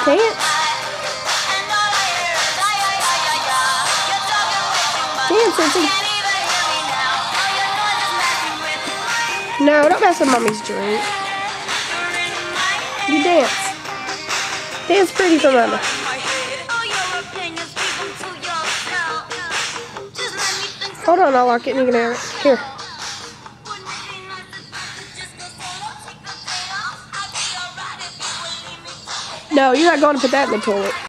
Dance. Dance, Cincy. No, don't mess with Mommy's drink. You dance. Dance pretty for Mama. Hold on, I'll lock it and you can have it. Here. No, you're not going to put that in the toilet.